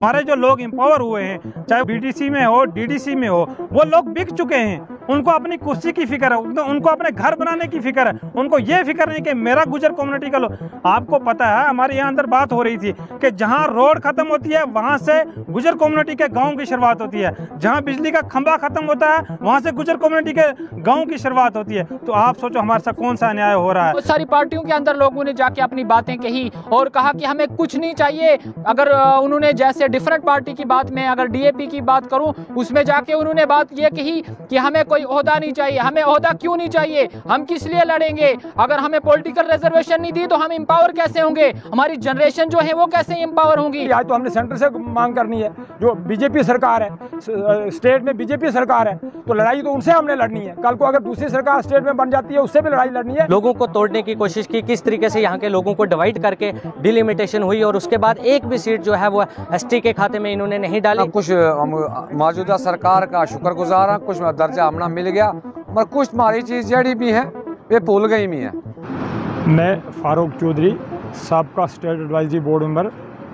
हमारे जो लोग एम्पावर हुए हैं, चाहे बीडीसी में हो, डीडीसी में हो, वो लोग बिक चुके हैं। उनको अपनी कुर्सी की फिक्र है, उनको अपने घर बनाने की फिक्र है, उनको ये फिक्र नहीं कि मेरा गुजर कम्युनिटी का लोग। आपको पता है हमारे यहाँ अंदर बात हो रही थी कि जहाँ रोड खत्म होती है वहाँ से गुजर कम्युनिटी के गाँव की शुरुआत होती है, जहाँ बिजली का खंभा खत्म होता है वहाँ से गुजर कम्युनिटी के गाँव की शुरुआत होती है। तो आप सोचो हमारे साथ कौन सा अन्याय हो रहा है। बहुत सारी पार्टियों के अंदर लोगों ने जाके अपनी बातें कही और कहा कि हमें कुछ नहीं चाहिए। अगर उन्होंने जैसे डिफरेंट पार्टी की बात में, अगर डीएपी की बात करूं, उसमें जाके उन्होंने बात ये कही कि हमें कोई ओहदा नहीं चाहिए। हमें ओहदा क्यों नहीं चाहिए? हम किस लिए लड़ेंगे? अगर हमें पॉलिटिकल रिजर्वेशन नहीं दी तो हम एम्पावर कैसे होंगे? हमारी जनरेशन जो है वो कैसे एम्पावर होंगी? आज तो हमने सेंटर से मांग करनी है, जो बीजेपी सरकार है, स्टेट में बीजेपी सरकार है, तो लड़ाई तो उनसे हमने लड़नी है। कल को अगर दूसरी सरकार स्टेट में बन जाती है उससे भी लड़ाई लड़नी है। लोगों को तोड़ने की कोशिश की, किस तरीके से यहाँ के लोगों को डिवाइड करके डिलिमिटेशन हुई और उसके बाद एक भी सीट जो है वो एसटी के खाते में इन्होंने नहीं डाली। कुछ मौजूदा सरकार का शुक्रगुजार है, कुछ दर्जा हमने मिल गया, मगर कुछ हमारी चीज़ जड़ी भी है वे भूल गई भी है। मैं फारूक चौधरी, साबका स्टेट एडवाइजरी बोर्ड मेंबर।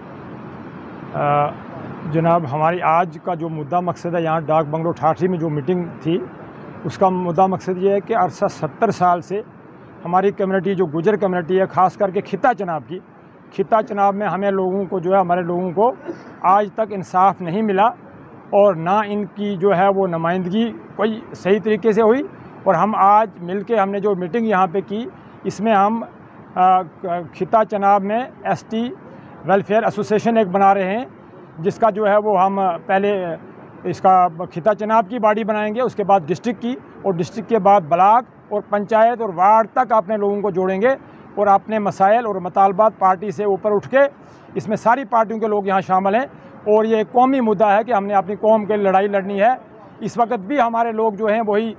जनाब, हमारी आज का जो मुद्दा मकसद है, यहाँ डाक बंगलो ठाठी में जो मीटिंग थी उसका मुद्दा मकसद ये है कि अरसा 70 साल से हमारी कम्युनिटी जो गुजर कम्युनिटी है, ख़ास करके खिता चनाब की, खिता चनाब में हमें लोगों को जो है, हमारे लोगों को आज तक इंसाफ नहीं मिला और ना इनकी जो है वो नुमाइंदगी कोई सही तरीके से हुई। और हम आज मिलके हमने जो मीटिंग यहाँ पे की, इसमें हम खिता चनाब में एसटी वेलफेयर एसोसिएशन एक बना रहे हैं, जिसका जो है वो हम पहले इसका खिता चनाब की बॉडी बनाएंगे, उसके बाद डिस्ट्रिक्ट की, और डिस्ट्रिक्ट के बाद ब्लॉक और पंचायत और वार्ड तक अपने लोगों को जोड़ेंगे और अपने मसाइल और मतालबात पार्टी से ऊपर उठ के, इसमें सारी पार्टियों के लोग यहाँ शामिल हैं और ये एक कौमी मुद्दा है कि हमने अपनी कौम के लड़ाई लड़नी है। इस वक्त भी हमारे लोग जो हैं वही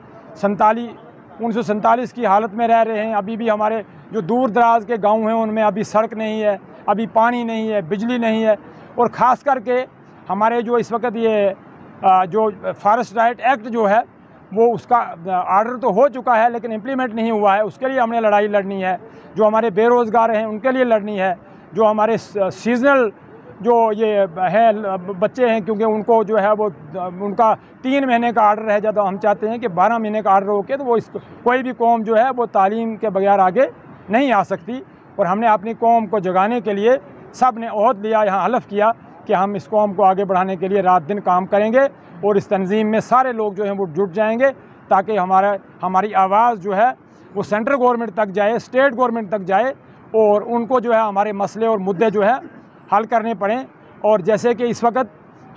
1947 की हालत में रह रहे हैं। अभी भी हमारे जो दूर दराज के गाँव हैं उनमें अभी सड़क नहीं है, अभी पानी नहीं है, बिजली नहीं है। और ख़ास करके हमारे जो इस वक्त ये जो फॉरेस्ट राइट एक्ट जो है वो उसका आर्डर तो हो चुका है लेकिन इम्प्लीमेंट नहीं हुआ है, उसके लिए हमने लड़ाई लड़नी है। जो हमारे बेरोज़गार हैं उनके लिए लड़नी है। जो हमारे सीजनल जो ये हैं बच्चे हैं, क्योंकि उनको जो है वो उनका 3 महीने का आर्डर रह जाता, हम चाहते हैं कि 12 महीने का आर्डर होके तो वो कोई भी कौम जो है वो तालीम के बगैर आगे नहीं आ सकती। और हमने अपनी कौम को जगाने के लिए सब ने ओहद लिया, यहाँ हलफ किया कि हम इस कौम को आगे बढ़ाने के लिए रात दिन काम करेंगे और इस तंजीम में सारे लोग जो हैं वो जुट जाएंगे ताकि हमारी आवाज़ जो है वो सेंट्रल गवर्नमेंट तक जाए, स्टेट गवर्नमेंट तक जाए और उनको जो है हमारे मसले और मुद्दे जो है हल करने पड़ें। और जैसे कि इस वक्त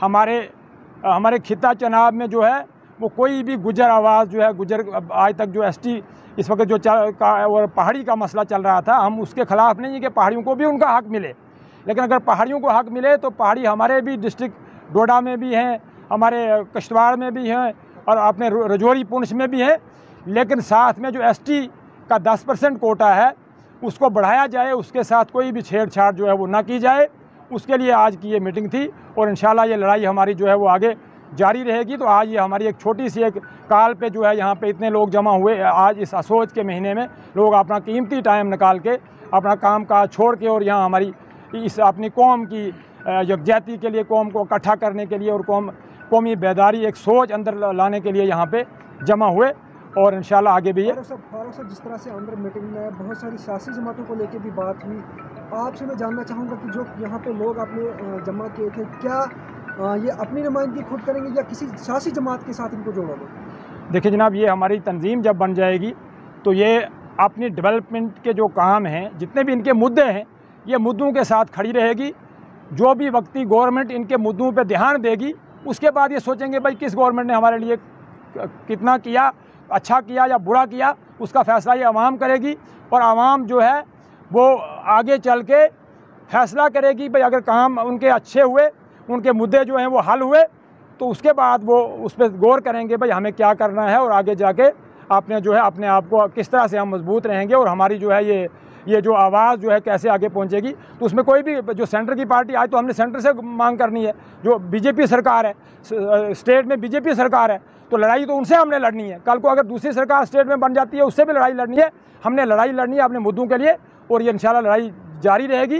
हमारे खिता चनाब में जो है वो कोई भी गुजर आवाज़ जो है, गुजर आज तक जो एसटी इस वक्त जो और पहाड़ी का मसला चल रहा था, हम उसके ख़िलाफ़ नहीं है कि पहाड़ियों को भी उनका हक़ मिले, लेकिन अगर पहाड़ियों को हक़ मिले तो पहाड़ी हमारे भी डिस्ट्रिक्ट डोडा में भी हैं, हमारे कश्तवाड़ में भी हैं और अपने रजौरी पुंछ में भी हैं। लेकिन साथ में जो एसटी का 10% कोटा है उसको बढ़ाया जाए, उसके साथ कोई भी छेड़छाड़ जो है वो ना की जाए। उसके लिए आज की ये मीटिंग थी और इंशाल्लाह ये लड़ाई हमारी जो है वो आगे जारी रहेगी। तो आज ये हमारी एक छोटी सी एक काल पे जो है यहाँ पे इतने लोग जमा हुए, आज इस असोच के महीने में लोग अपना कीमती टाइम निकाल के अपना काम काज छोड़ के और यहाँ हमारी इस अपनी कौम की यकजहती के लिए, कौम को इकट्ठा करने के लिए और कौमी बेदारी एक सोच अंदर लाने के लिए यहाँ पे जमा हुए और इंशाल्लाह आगे भी। फारूक साहब, जिस तरह से अंदर मीटिंग में बहुत सारी सियासी जमातों को लेकर भी बात हुई, आपसे मैं जानना चाहूँगा कि जो यहाँ पे लोग आपने जमा किए थे, क्या ये अपनी नुमाइंदगी खुद करेंगे या किसी सियासी जमात के साथ इनको जोड़ोगे? देखिए जनाब, ये हमारी तंजीम जब बन जाएगी तो ये अपनी डेवलपमेंट के जो काम हैं, जितने भी इनके मुद्दे हैं, ये मुद्दों के साथ खड़ी रहेगी। जो भी वक्ती गवर्नमेंट इनके मुद्दों पे ध्यान देगी, उसके बाद ये सोचेंगे भाई किस गवर्नमेंट ने हमारे लिए कितना किया, अच्छा किया या बुरा किया, उसका फ़ैसला ये आवाम करेगी। और आवाम जो है वो आगे चल के फ़ैसला करेगी भाई अगर काम उनके अच्छे हुए, उनके मुद्दे जो हैं वो हल हुए, तो उसके बाद वो उस पर गौर करेंगे भाई हमें क्या करना है और आगे जाके आपने जो है अपने आप को किस तरह से हम मजबूत रहेंगे और हमारी जो है ये जो आवाज़ जो है कैसे आगे पहुंचेगी। तो उसमें कोई भी जो सेंटर की पार्टी, आज तो हमने सेंटर से मांग करनी है, जो बीजेपी सरकार है, स्टेट में बीजेपी सरकार है, तो लड़ाई तो उनसे हमने लड़नी है। कल को अगर दूसरी सरकार स्टेट में बन जाती है उससे भी लड़ाई लड़नी है। हमने लड़ाई लड़नी है अपने मुद्दों के लिए और ये इंशाल्लाह लड़ाई जारी रहेगी।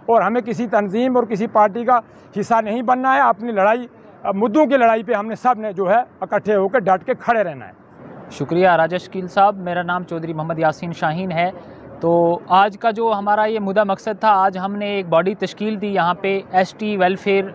और हमें किसी तंजीम और किसी पार्टी का हिस्सा नहीं बनना है। अपनी लड़ाई, मुद्दों की लड़ाई पे हमने सब ने जो है इकट्ठे होकर डट के खड़े रहना है। शुक्रिया राजेश कील साहब। मेरा नाम चौधरी मोहम्मद यासीन शाहीन है। तो आज का जो हमारा ये मुद्दा मकसद था, आज हमने एक बॉडी तश्कील दी यहाँ पे, ST वेलफेयर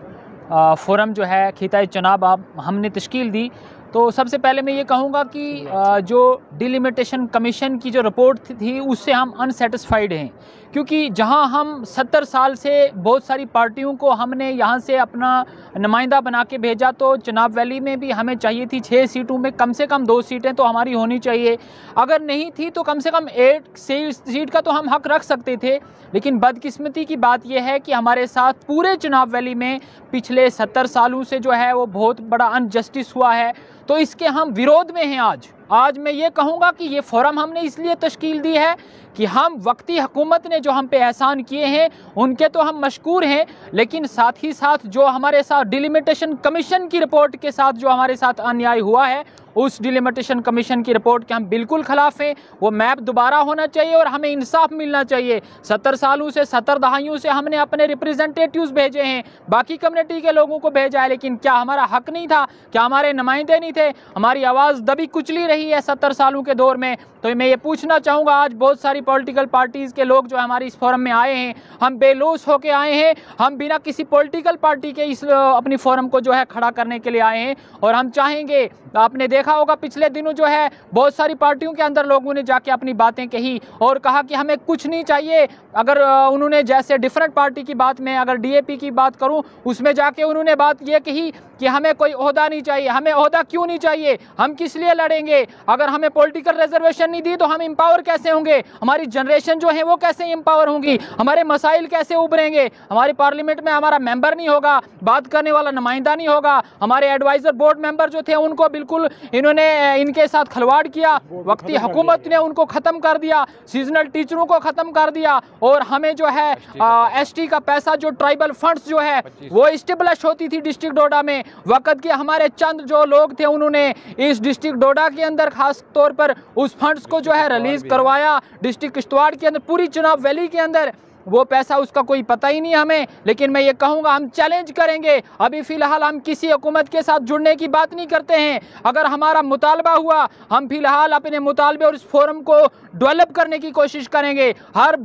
फोरम जो है खिताए चनाब हमने तश्कील दी। तो सबसे पहले मैं ये कहूँगा कि जो डिलिमिटेशन कमीशन की जो रिपोर्ट थी उससे हम अनसेटिस्फाइड हैं, क्योंकि जहां हम 70 साल से बहुत सारी पार्टियों को हमने यहां से अपना नुमाइंदा बना के भेजा, तो चनाब वैली में भी हमें चाहिए थी 6 सीटों में कम से कम 2 सीटें तो हमारी होनी चाहिए। अगर नहीं थी तो कम से कम 8 सीट का तो हम हक रख सकते थे। लेकिन बदकिस्मती की बात यह है कि हमारे साथ पूरे चनाब वैली में पिछले 70 सालों से जो है वो बहुत बड़ा अनजस्टिस हुआ है। तो इसके हम विरोध में हैं। आज मैं ये कहूँगा कि ये फोरम हमने इसलिए तश्कील दी है कि हम वक्ती हुकूमत ने जो हम पे एहसान किए हैं उनके तो हम मशकूर हैं, लेकिन साथ ही साथ जो हमारे साथ डिलिमिटेशन कमीशन की रिपोर्ट के साथ जो हमारे साथ अन्याय हुआ है, उस डिलिमिटेशन कमीशन की रिपोर्ट के हम बिल्कुल खिलाफ हैं। वो मैप दोबारा होना चाहिए और हमें इंसाफ मिलना चाहिए। 70 सालों से 70 दहाइयों से हमने अपने रिप्रेजेंटेटिव्स भेजे हैं, बाकी कम्युनिटी के लोगों को भेजा है, लेकिन क्या हमारा हक नहीं था? क्या हमारे नुमाइंदे नहीं थे? हमारी आवाज़ दबी कुचली रही है 70 सालों के दौर में। तो मैं ये पूछना चाहूँगा, आज बहुत सारी पॉलिटिकल पार्टीज़ के लोग जो हमारे इस फोरम में आए हैं, हम बेलूस होके आए हैं, हम बिना किसी पॉलिटिकल पार्टी के इस अपनी फोरम को जो है खड़ा करने के लिए आए हैं। और हम चाहेंगे, आपने देखा होगा पिछले दिनों जो है बहुत सारी पार्टियों के अंदर लोगों ने जाके अपनी बातें कही और कहा कि हमें कुछ नहीं चाहिए। अगर उन्होंने जैसे डिफरेंट पार्टी की बात में, अगर DAP की बात करूं, उसमें जाके उन्होंने बात ये कही कि हमें कोई ओहदा नहीं चाहिए। हमें ओहदा क्यों नहीं चाहिए? हम किस लिए लड़ेंगे? अगर हमें पॉलिटिकल रिजर्वेशन नहीं दी तो हम एम्पावर कैसे होंगे? हमारी जनरेशन जो है वो कैसे एम्पावर होंगी? हमारे मसाइल कैसे उभरेंगे? हमारी पार्लियामेंट में हमारा मेंबर नहीं होगा, बात करने वाला नुमाइंदा नहीं होगा। हमारे एडवाइजर बोर्ड मेंबर जो थे उनको बिल्कुल इन्होंने इनके साथ खिलवाड़ किया, वक्ती हुकूमत ने उनको ख़त्म कर दिया, सीजनल टीचरों को ख़त्म कर दिया। और हमें जो है ST का पैसा, जो ट्राइबल फंड्स जो है वो इस्टेब्लिश होती थी डिस्ट्रिक्ट डोडा में, वक़्त के हमारे चंद जो लोग थे उन्होंने इस डिस्ट्रिक्ट डोडा के अंदर खास तौर पर उस फंड्स को जो है रिलीज़ करवाया। डिस्ट्रिक्ट किश्तवाड़ के अंदर, पूरी चनाब वैली के अंदर वो पैसा, उसका कोई पता ही नहीं हमें। लेकिन मैं ये कहूँगा, हम चैलेंज करेंगे। अभी फ़िलहाल हम किसी हुकूमत के साथ जुड़ने की बात नहीं करते हैं। अगर हमारा मुतालबा हुआ, हम फ़िलहाल अपने मुतालबे और इस फोरम को डेवलप करने की कोशिश करेंगे।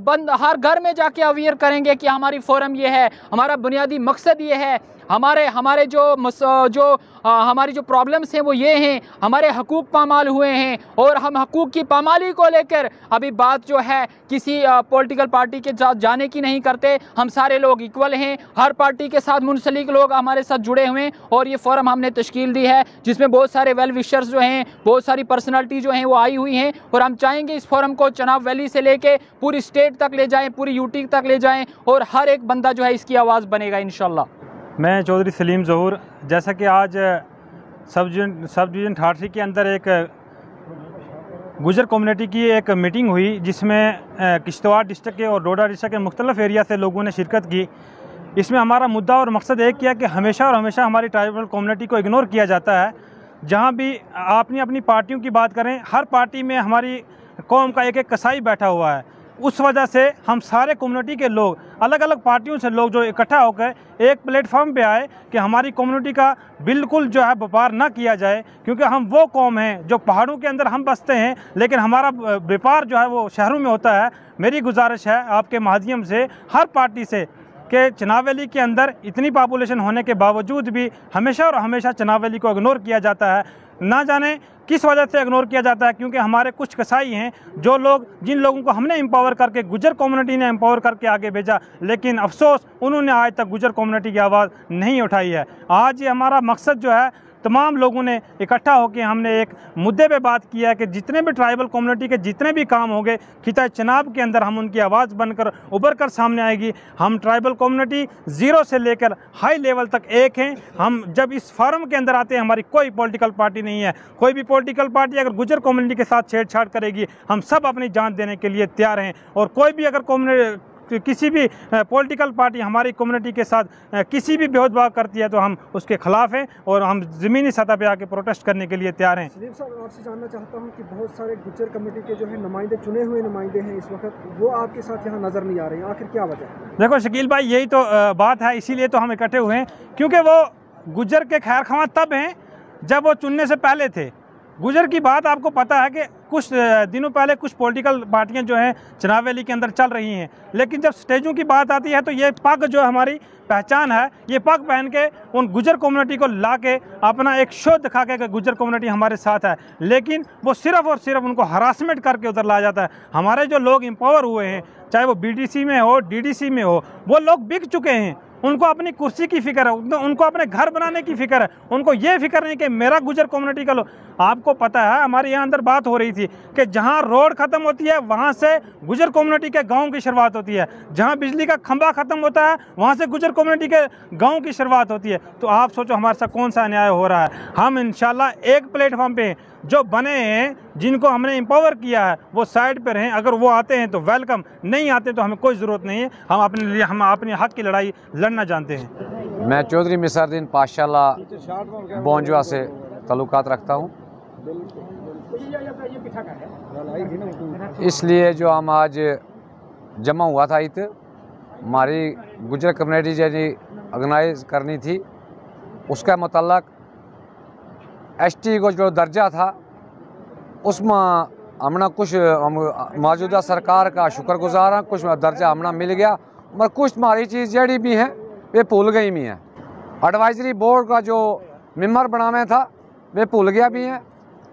हर घर में जाके अवेयर करेंगे कि हमारी फोरम ये है, हमारा बुनियादी मकसद ये है, हमारे हमारी जो प्रॉब्लम्स हैं वो ये हैं, हमारे हकूक़ पामाल हुए हैं और हम हकूक़ की पामाली को लेकर अभी बात जो है किसी पॉलिटिकल पार्टी के साथ जाने की नहीं करते। हम सारे लोग इक्वल हैं, हर पार्टी के साथ मुंसलिक लोग हमारे साथ जुड़े हुए हैं। और ये फोरम हमने तश्कील दी है जिसमें बहुत सारे वेल विशर्स जो हैं, बहुत सारी पर्सनैलिटी जो हैं वो आई हुई हैं। और हम चाहेंगे इस फोरम को चनाब वैली से लेके पूरी स्टेट तक ले जाएँ, पूरी UT तक ले जाएँ और हर एक बंदा जो है इसकी आवाज़ बनेगा इंशाल्लाह। मैं चौधरी सलीम ज़हूर, जैसा कि आज सब डिवीज़न ठाठरी के अंदर एक गुजर कम्युनिटी की एक मीटिंग हुई जिसमें किश्तवाड़ डिस्ट्रिक्ट के और डोडा डिस्ट्रिक्ट के मुख्तलिफ एरिया से लोगों ने शिरकत की। इसमें हमारा मुद्दा और मकसद एक किया कि हमेशा हमारी ट्राइबल कम्युनिटी को इग्नोर किया जाता है। जहाँ भी आपने अपनी पार्टियों की बात करें, हर पार्टी में हमारी कौम का एक कसाई बैठा हुआ है। उस वजह से हम सारे कम्युनिटी के लोग, अलग अलग पार्टियों से लोग जो इकट्ठा होकर एक प्लेटफॉर्म पे आए कि हमारी कम्युनिटी का बिल्कुल जो है व्यापार ना किया जाए, क्योंकि हम वो कौम हैं जो पहाड़ों के अंदर हम बसते हैं लेकिन हमारा व्यापार जो है वो शहरों में होता है। मेरी गुजारिश है आपके माध्यम से हर पार्टी से कि चनाब वैली के अंदर इतनी पॉपुलेशन होने के बावजूद भी हमेशा चनाब वैली को इग्नोर किया जाता है। ना जाने किस वजह से इग्नोर किया जाता है, क्योंकि हमारे कुछ कसाई हैं जो लोग, जिन लोगों को हमने एम्पावर करके, गुजर कम्युनिटी ने एम्पावर करके आगे भेजा, लेकिन अफसोस उन्होंने आज तक गुजर कम्युनिटी की आवाज़ नहीं उठाई है। आज ये हमारा मकसद जो है, तमाम लोगों ने इकट्ठा होकर हमने एक मुद्दे पे बात किया कि जितने भी ट्राइबल कम्युनिटी के जितने भी काम होंगे खिताए चनाब के अंदर हम उनकी आवाज़ बनकर उभर कर सामने आएगी। हम ट्राइबल कम्युनिटी ज़ीरो से लेकर हाई लेवल तक एक हैं। हम जब इस फोरम के अंदर आते हैं, हमारी कोई पॉलिटिकल पार्टी नहीं है। कोई भी पॉलिटिकल पार्टी अगर गुजर कम्युनिटी के साथ छेड़छाड़ करेगी, हम सब अपनी जान देने के लिए तैयार हैं। और कोई भी अगर किसी भी पॉलिटिकल पार्टी हमारी कम्युनिटी के साथ किसी भी भेदभाव करती है तो हम उसके खिलाफ हैं और हम ज़मीनी सतह पे आके प्रोटेस्ट करने के लिए तैयार हैं। सलीम साहब, आपसे जानना चाहता हूँ कि बहुत सारे गुज्जर कमेटी के जो है नुमाइंदे, चुने हुए नुमाइंदे हैं इस वक्त, वो आपके साथ यहाँ नज़र नहीं आ रहे हैं, आखिर क्या वजह है? देखो शकील भाई, यही तो बात है, इसीलिए तो हम इकट्ठे हुए हैं, क्योंकि वो गुज्जर के खैर ख्वाह तब हैं जब वो चुनने से पहले थे। गुजर की बात आपको पता है कि कुछ दिनों पहले कुछ पॉलिटिकल पार्टियां जो हैं चुनाव वैली के अंदर चल रही हैं, लेकिन जब स्टेजों की बात आती है तो ये पग जो हमारी पहचान है, ये पग पहन के उन गुजर कम्युनिटी को ला के अपना एक शो दिखा के कि गुजर कम्युनिटी हमारे साथ है, लेकिन वो सिर्फ और सिर्फ उनको हरासमेंट करके उधर लाया जाता है। हमारे जो लोग एम्पावर हुए हैं, चाहे वो BDC में हो, DDC में हो, वो लोग बिक चुके हैं। उनको अपनी कुर्सी की फिक्र है, उनको अपने घर बनाने की फिक्र है, उनको ये फिक्र नहीं कि मेरा गुजर कम्युनिटी का लोग। आपको पता है हमारे यहाँ अंदर बात हो रही थी कि जहाँ रोड ख़त्म होती है वहाँ से गुजर कम्युनिटी के गांव की शुरुआत होती है, जहाँ बिजली का खंभा ख़त्म होता है वहाँ से गुजर कम्युनिटी के गांव की शुरुआत होती है। तो आप सोचो हमारे साथ कौन सा अन्याय हो रहा है। हम इंशाल्लाह एक प्लेटफॉर्म पे जो बने हैं, जिनको हमने एम्पावर किया है, वो साइड पर रहें। अगर वो आते हैं तो वेलकम, नहीं आते तो हमें कोई ज़रूरत नहीं है। हम अपने लिए हम अपने हक़ की लड़ाई लड़ना जानते हैं। मैं चौधरी मिसरुद्दीन पाशाला बोंजवा से ताल्लुकात रखता हूँ, इसलिए जो हम आज जमा हुआ था इत हमारी गुजर कम्युनिटी जैसी ऑर्गेनाइज करनी थी, उसका मुतल्लक ST को जो दर्जा था उसमें हमने कुछ मौजूदा सरकार का शुक्रगुजार हैं, कुछ दर्जा हमने मिल गया, मगर कुछ हमारी चीज़ जड़ी भी हैं वे भूल गई भी हैं। एडवाइजरी बोर्ड का जो मेंबर बनावे था वे भूल गया भी हैं।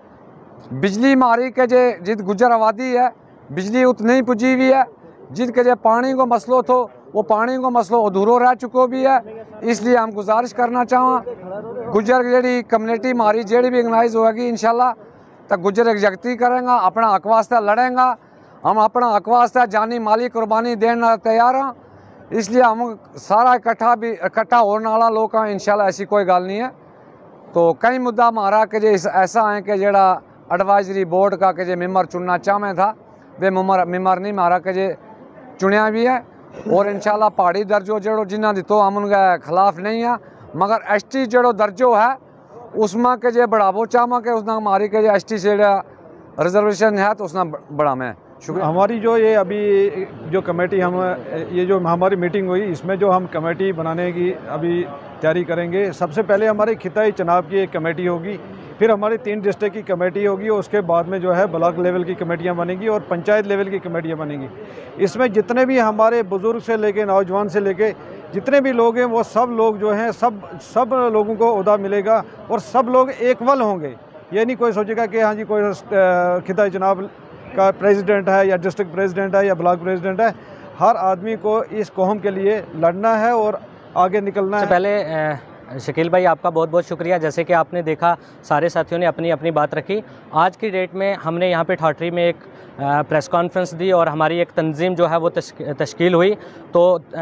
बिजली मारी के जे जित गुजर आबादी है बिजली उत नहीं पुजी हुई है, जित के जे पानी को मसलो थो वो पानी को मसलो अधूरो रह चुको भी है। इसलिए हम गुजारिश करना चाहें गुजर जी कम्युनिटी हमारी जेड़ी भी ऑर्गेनाइज होगी इंशाल्लाह तो गुजर एकजगती करेंगे, अपना हक वास्ते लड़ेंगे। हम अपना हक वास्ते जानी माली कुर्बानी देने तैयार हैं, इसलिए हम सारा इकट्ठा होने वाला लोग हैं इंशाल्लाह, ऐसी कोई गल नहीं है। तो कई मुद्दा हमारा कि जे ऐसा है कि जेड़ा एडवाइजरी बोर्ड का कि जे मेंबर चुनना चाहे था वे मेंबर नहीं मारा कि जे चुनिया भी है, और इंशाल्लाह पहाड़ी दर्जो जड़ो जिन्ना दितो हम उनके खिलाफ नहीं है, मगर ST जड़ो दर्जो है उसमें के जे बढ़ावो चाहे कि उसने हमारी के जे ST से रिजर्वेशन है तो उसने बढ़ा में। शुक्रिया। हमारी जो ये अभी जो कमेटी हम ये जो हमारी मीटिंग हुई इसमें जो हम कमेटी बनाने की अभी तैयारी करेंगे। सबसे पहले हमारी खिताई चुनाव की एक कमेटी होगी, फिर हमारी 3 डिस्ट्रिक्ट की कमेटी होगी, और उसके बाद में जो है ब्लॉक लेवल की कमेटियां बनेंगी और पंचायत लेवल की कमेटियां बनेंगी। इसमें जितने भी हमारे बुज़ुर्ग से लेके नौजवान से लेके जितने भी लोग हैं वो सब लोग जो हैं सब लोगों को ओहदा मिलेगा और सब लोग एकवल होंगे। ये नहीं कोई सोचेगा कि हाँ जी कोई खिताई चुनाव का प्रेसिडेंट है या डिस्ट्रिक्ट प्रेसिडेंट है या ब्लॉक प्रेसिडेंट है। हर आदमी को इस कौम के लिए लड़ना है और आगे निकलना है। पहले शकील भाई आपका बहुत बहुत शुक्रिया। जैसे कि आपने देखा सारे साथियों ने अपनी अपनी बात रखी। आज की डेट में हमने यहाँ पे ठाठरी में एक प्रेस कॉन्फ्रेंस दी और हमारी एक तंजीम जो है वो तश्कील हुई। तो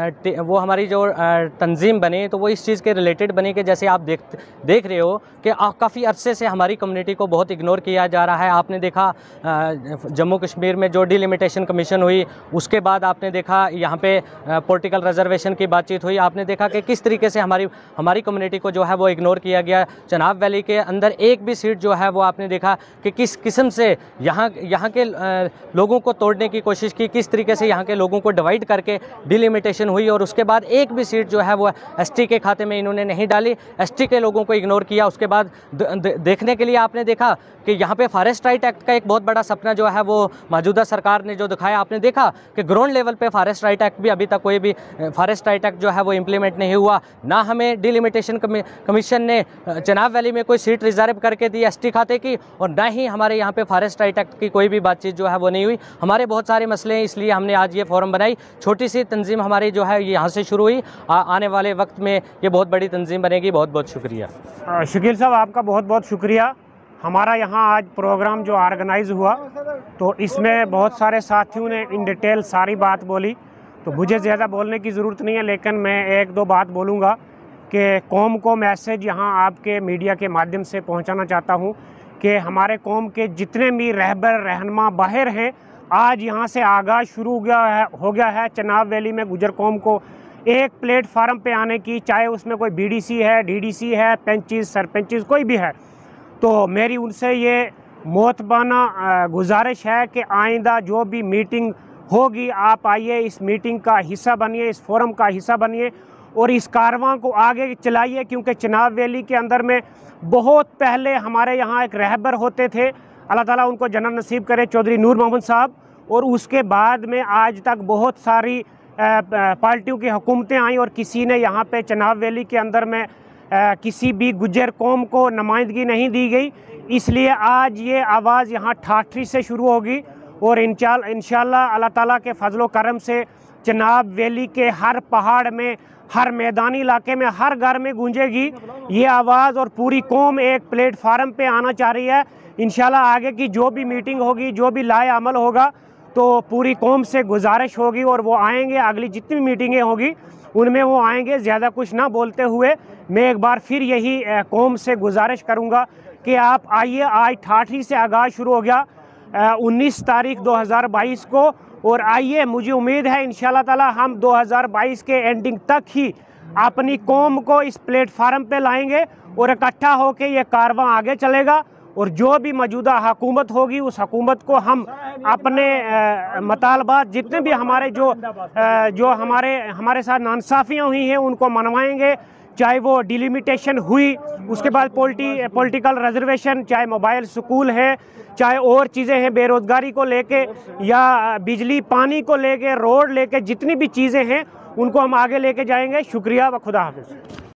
वो हमारी जो तंजीम बनी तो वो इस चीज़ के रिलेटेड बनी कि जैसे आप देख रहे हो कि काफ़ी अरसे से हमारी कम्युनिटी को बहुत इग्नोर किया जा रहा है। आपने देखा जम्मू कश्मीर में जो डिलिमिटेशन कमीशन हुई, उसके बाद आपने देखा यहाँ पे पॉलिटिकल रिजर्वेशन की बातचीत हुई। आपने देखा कि किस तरीके से हमारी कम्युनिटी को जो है वो इग्नोर किया गया। चनाब वैली के अंदर एक भी सीट जो है वो आपने देखा कि किस किस्म से यहाँ के लोगों को तोड़ने की कोशिश की, किस तरीके से यहाँ के लोगों को डिवाइड करके डिलिमिटेशन हुई, और उसके बाद एक भी सीट जो है वो ST के खाते में इन्होंने नहीं डाली, ST के लोगों को इग्नोर किया। उसके बाद देखने के लिए आपने देखा कि यहाँ पे फॉरेस्ट राइट एक्ट का एक बहुत बड़ा सपना जो है वो मौजूदा सरकार ने जो दिखाया। आपने देखा कि ग्राउंड लेवल पे फॉरेस्ट राइट एक्ट भी अभी तक कोई भी फॉरेस्ट राइट एक्ट जो है वो इम्प्लीमेंट नहीं हुआ। ना हमें डिलिमिटेशन कमीशन ने चनाब वैली में कोई सीट रिजर्व करके दी ST खाते की, और ना ही हमारे यहाँ पे फॉरेस्ट राइट एक्ट की कोई भी बातचीत जो है वो नहीं हुई। हमारे बहुत सारे मसले हैं, इसलिए हमने आज ये फोरम बनाई। छोटी सी तंजीम हमारी जो है यहाँ से शुरू हुई, आने वाले वक्त में ये बहुत बड़ी तंजीम बनेगी। बहुत बहुत शुक्रिया। शकील साहब आपका बहुत बहुत शुक्रिया। हमारा यहाँ आज प्रोग्राम जो ऑर्गेनाइज हुआ तो इसमें बहुत सारे साथियों ने इन डिटेल सारी बात बोली, तो मुझे ज़्यादा बोलने की ज़रूरत नहीं है, लेकिन मैं 1-2 बात बोलूँगा कि कौम को मैसेज यहाँ आपके मीडिया के माध्यम से पहुँचाना चाहता हूँ कि हमारे कौम के जितने भी रहबर रहनुमा बाहर हैं आज यहाँ से आगाज़ शुरू हो गया है चिनाब वैली में गुजर कौम को एक प्लेटफार्म पे आने की, चाहे उसमें कोई बीडीसी है, डीडीसी है, पंचिस, सरपंचिस कोई भी है। तो मेरी उनसे ये मोहतबाना गुजारिश है कि आइंदा जो भी मीटिंग होगी आप आइए, इस मीटिंग का हिस्सा बनिए, इस फोरम का हिस्सा बनिए और इस कारवां को आगे चलाइए, क्योंकि चिनाब वैली के अंदर में बहुत पहले हमारे यहाँ एक रहबर होते थे, अल्लाह ताला उनको जन्नत नसीब करे, चौधरी नूर मोहम्मद साहब, और उसके बाद में आज तक बहुत सारी पार्टियों की हुकूमतें आई और किसी ने यहाँ पे चिनाब वैली के अंदर में किसी भी गुज्जर कौम को नुमाइंदगी नहीं दी गई। इसलिए आज ये आवाज़ यहाँ ठाठरी से शुरू होगी और इंशाअल्लाह अल्लाह ताला के फजलो करम से चिनाब वैली के हर पहाड़ में, हर मैदानी इलाके में, हर घर में गूंजेगी ये आवाज़ और पूरी कौम एक प्लेटफार्म पे आना चाह रही है। इंशाल्लाह आगे की जो भी मीटिंग होगी, जो भी लाए अमल होगा, तो पूरी कौम से गुजारिश होगी और वो आएंगे। अगली जितनी मीटिंगें होगी उनमें वो आएंगे। ज़्यादा कुछ ना बोलते हुए मैं एक बार फिर यही कौम से गुजारिश करूँगा कि आप आइए। आज ठाठरी से आगाज़ शुरू हो गया 19 तारीख 2022 को, और आइए, मुझे उम्मीद है इंशाल्लाह ताला हम 2022 के एंडिंग तक ही अपनी कौम को इस प्लेटफार्म पे लाएंगे और इकट्ठा होकर ये कारवां आगे चलेगा। और जो भी मौजूदा हुकूमत होगी उस हुकूमत को हम अपने मतालबात जितने भी हमारे जो हमारे साथ नाइंसाफ़ियाँ हुई हैं उनको मनवाएंगे, चाहे वो डिलिमिटेशन हुई, उसके बाद पॉलिटिकल रिजर्वेशन, चाहे मोबाइल स्कूल है, चाहे और चीज़ें हैं बेरोज़गारी को लेके या बिजली पानी को लेके, रोड लेके, जितनी भी चीज़ें हैं उनको हम आगे लेके जाएंगे। शुक्रिया व खुदा हाफिज़।